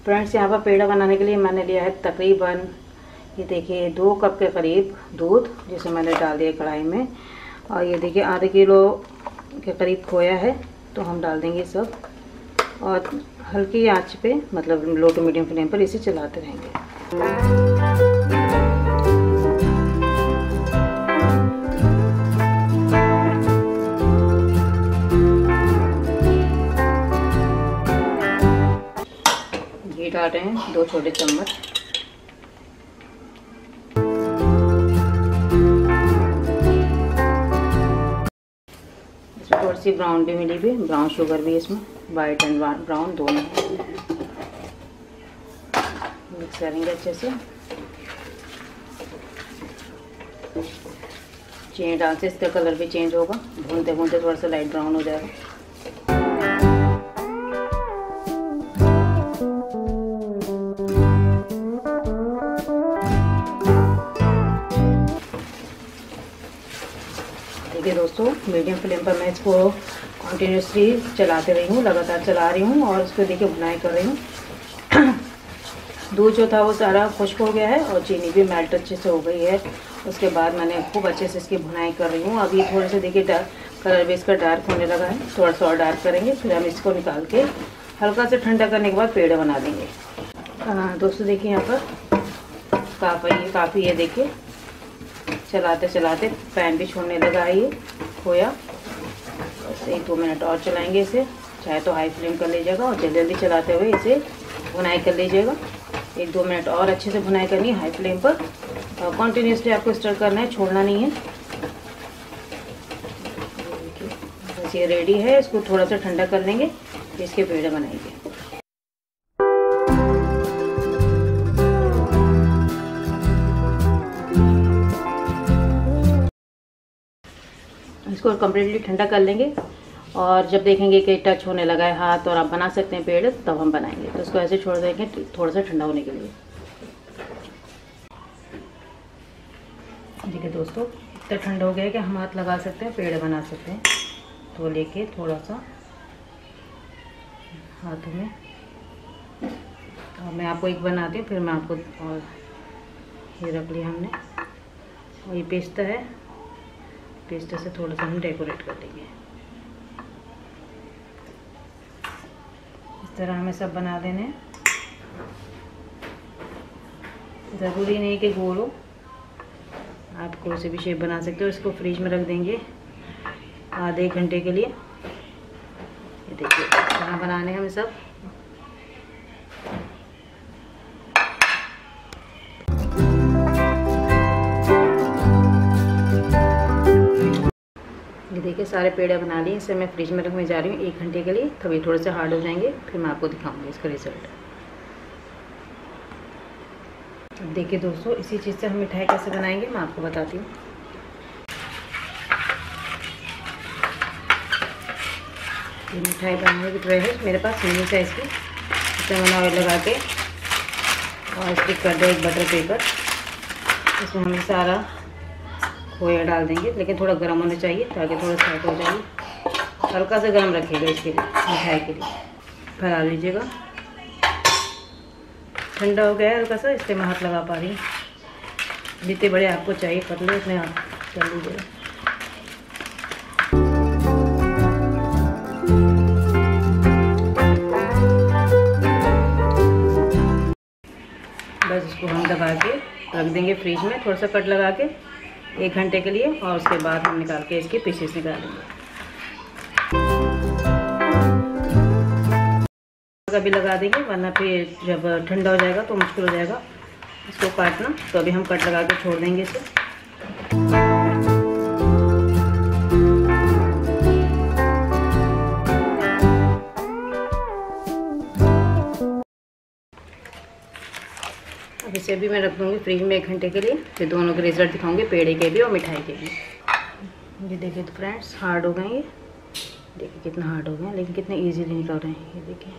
Friends, यहाँ पर पेड़ा बनाने के लिए मैंने लिया है तकरीबन, ये देखिए 2 कप के करीब दूध, जिसे मैंने डाल दिया कढ़ाई में। और ये देखिए आधे किलो के करीब खोया है, तो हम डाल देंगे सब। और हल्की आंच पे, मतलब लो टू मीडियम फ्लेम पर इसे चलाते रहेंगे। घी डाल रहे हैं 2 छोटे चम्मच। इसमें थोड़ी सी ब्राउन भी मिली हुई, ब्राउन शुगर भी इसमें, वाइट एंड ब्राउन दोनों। मिक्स करेंगे अच्छे से। चीनी डाल से इसका कलर भी चेंज होगा, भूनते भूनते थोड़ा सा लाइट ब्राउन हो जाएगा। देखिए दोस्तों, मीडियम फ्लेम पर मैं इसको कंटिन्यूसली चलाते रही हूँ, लगातार चला रही हूँ और इसको देखिए भुनाई कर रही हूँ। दूध जो था वो सारा खुश्क हो गया है और चीनी भी मेल्ट अच्छे से हो गई है। उसके बाद मैंने खूब अच्छे से इसकी भुनाई कर रही हूँ। अभी थोड़े से देखिए कलर भी इसका डार्क होने लगा है, थोड़ा सा और डार्क करेंगे, फिर हम इसको निकाल के हल्का से ठंडा करने के बाद पेड़े बना देंगे। दोस्तों देखिए यहाँ पर काफ़ी ये देखिए चलाते चलाते पैन भी छोड़ने लगा है ये खोया। बस 1-2 मिनट और चलाएंगे इसे, चाहे तो हाई फ्लेम कर लीजिएगा और जल्दी जल्दी चलाते हुए इसे भुनाई कर लीजिएगा। 1-2 मिनट और अच्छे से भुनाई करनी है हाई फ्लेम पर, और कंटिन्यूसली आपको स्टर करना है, छोड़ना नहीं है। बस ये रेडी है, इसको थोड़ा सा ठंडा कर लेंगे, इसके पेड़े बनाएंगे। इसको कम्प्लीटली ठंडा कर लेंगे और जब देखेंगे कि टच होने लगा है हाथ और आप बना सकते हैं पेड़, तब हम बनाएंगे। तो इसको ऐसे छोड़ देंगे थोड़ा सा ठंडा होने के लिए। देखिए दोस्तों, इतना ठंडा हो गया है कि हम हाथ लगा सकते हैं, पेड़ बना सकते हैं। तो लेके थोड़ा सा हाथों में, और मैं आपको एक बनाती हूँ, फिर मैं आपको, और ये रख लिया हमने, और ये पेस्ता है, पेस्ता से थोड़ा सा हम डेकोरेट कर देंगे। इस तरह हमें सब बना देने हैं। ज़रूरी नहीं कि गोल हो, आप कोई से भी शेप बना सकते हो। इसको फ्रिज में रख देंगे आधे 1 घंटे के लिए। ये देखिए कहाँ बनाने हमें सब। ये देखिए सारे पेड़े बना लिए। इसे मैं फ्रिज में रखने जा रही हूँ 1 घंटे के लिए, तभी थोड़े से हार्ड हो जाएंगे, फिर मैं आपको दिखाऊंगी इसका रिजल्ट। देखिए दोस्तों, इसी चीज़ से हम मिठाई कैसे बनाएंगे मैं आपको बताती हूँ। ये मिठाई बनाने की ट्रे है मेरे पास मिनी साइज़ की। इसमें मैंने ऑयल लगा के और स्टिक कर दिया एक बटर पेपर। इसमें हम सारा खोया डाल देंगे, लेकिन थोड़ा गर्म होना चाहिए ताकि थोड़ा सेट हो जाए। हल्का सा गर्म रखिएगा इसके लिए, मिठाई के लिए। फैला लीजिएगा। ठंडा हो गया है हल्का सा, इसलिए मैं हाथ लगा पा रही हूँ। जितने बड़े आपको चाहिए पतले, उतने आप कर लीजिएगा। बस इसको हम दबा के रख देंगे फ्रिज में, थोड़ा सा कट लगा के 1 घंटे के लिए, और उसके बाद हम निकाल के इसके पीसेस निकालेंगे। कभी लगा देंगे, वरना फिर जब ठंडा हो जाएगा तो मुश्किल हो जाएगा इसको काटना। तो अभी हम कट लगा के छोड़ देंगे इसे। अब इसे भी मैं रख दूँगी फ्रिज में 1 घंटे के लिए, फिर दोनों के रिजल्ट दिखाऊंगी, पेड़े के भी और मिठाई के भी। ये देखिए तो फ्रेंड्स, हार्ड हो गए ये, देखिए कितना हार्ड हो गया, लेकिन कितने इजीली निकल रहे हैं। ये देखिए,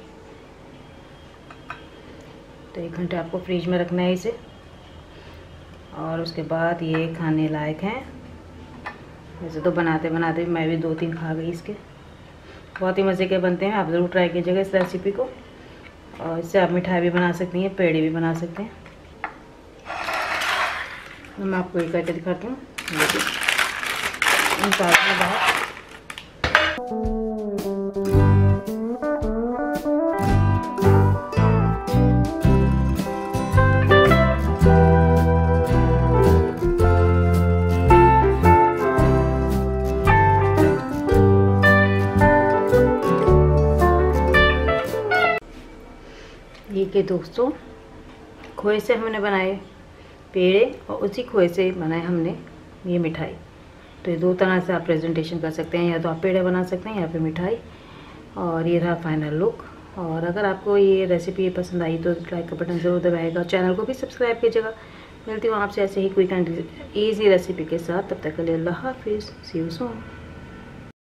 तो 1 घंटे आपको फ्रिज में रखना है इसे, और उसके बाद ये खाने लायक हैं। वैसे तो बनाते बनाते मैं भी 2-3 खा गई इसके। बहुत ही मज़े के बनते हैं, आप ज़रूर ट्राई कीजिएगा इस रेसिपी को। और इससे आप मिठाई भी बना सकती हैं, पेड़े भी बना सकते हैं। मैं आपको ये करके दिखाती हूँ। निकालने के बाद ये के दोस्तों, खोए से हमने बनाए पेड़े और उसी खोए से बनाए हमने ये मिठाई। तो ये दो तरह से आप प्रेजेंटेशन कर सकते हैं, या तो आप पेड़े बना सकते हैं या फिर मिठाई। और ये रहा फाइनल लुक। और अगर आपको ये रेसिपी पसंद आई तो लाइक का बटन ज़रूर दबाएगा, चैनल को भी सब्सक्राइब कीजिएगा। मिलती हूँ आपसे ऐसे ही क्विक एंड ईजी रेसिपी के साथ। तब तक के लिए अल्लाह हाफिज़, सी यू सून।